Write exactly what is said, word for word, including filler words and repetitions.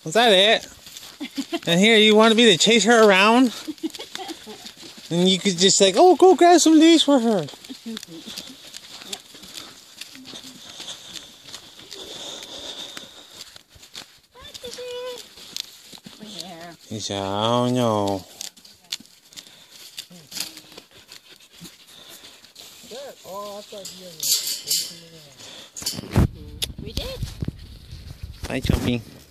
Was that it? And here, you wanted me to chase her around? And you could just like, oh, go grab some leaves for her. He said, oh no. We did. Hi, Chompy.